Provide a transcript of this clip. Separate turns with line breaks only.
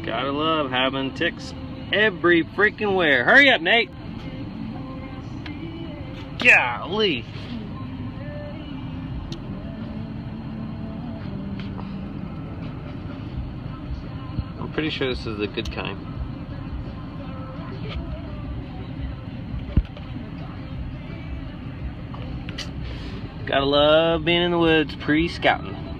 Gotta love having ticks every freaking where. Hurry up, Nate. Golly. I'm pretty sure this is the good kind. Gotta love being in the woods pre-scouting.